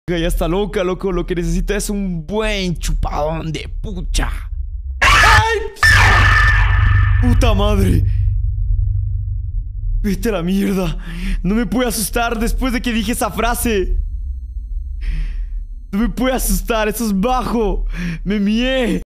Ya está loca, loco. Lo que necesita es un buen chupadón de pucha. ¡Ay! ¡Puta madre! Vete a la mierda. No me puede asustar después de que dije esa frase. No me puede asustar, eso es bajo. Me mié.